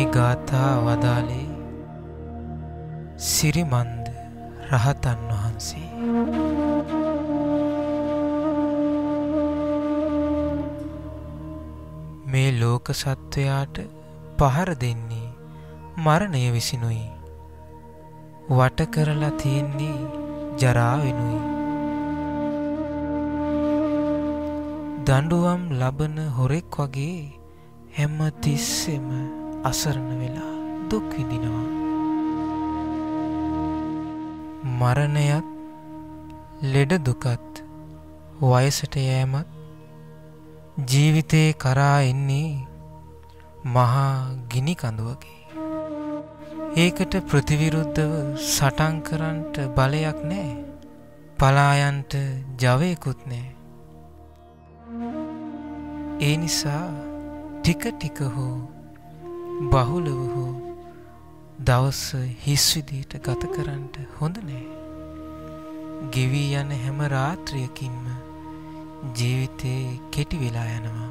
ගාථා වදාළේ සිරිමන්ද රහතන් වහන්සේ. මේ ලෝක සත්වයාට පහර දෙන්නේ මරණය විසිනුයි. වට කරලා තියෙන්නේ ජරාවෙනුයි. දඬුවම් ලබන හොරෙක් වගේ හැම තිස්සෙම අසරණ වෙලා දුක් විඳිනවා. මරණයත් ලෙඩ දුකත් වයසට යෑමත් ජීවිතේ කරා එන්නේ මහා ගිනි කඳුවකි. ඒකට ප්‍රතිවිරුද්ධව සටන් කරන්නට බලයක් නැහැ. පලායන්ට ජවයකුත් නැහැ. ඒ නිසා ටික ටික හෝ බහුලව හෝ දවස හිස් විදියට ගත කරන්නට හොඳ නැහැ. ගෙවි යන හැම රාත්‍රියකින්ම ජීවිතේ කෙටි වෙලා යනවා.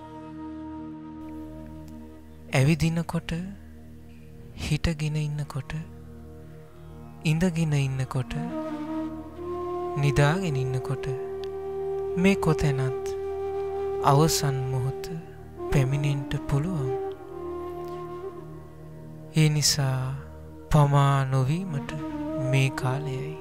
ඇවිදිනකොට, හිටගෙන ඉන්නකොට, ඉඳගෙන ඉන්නකොට, නිදාගෙන ඉන්නකොට මේ කොතැනත් අවසන් මොහොත පැමිණෙන්න පුළුවන්. ඒ නිසා පමා නොවීමට මේ කාලයයි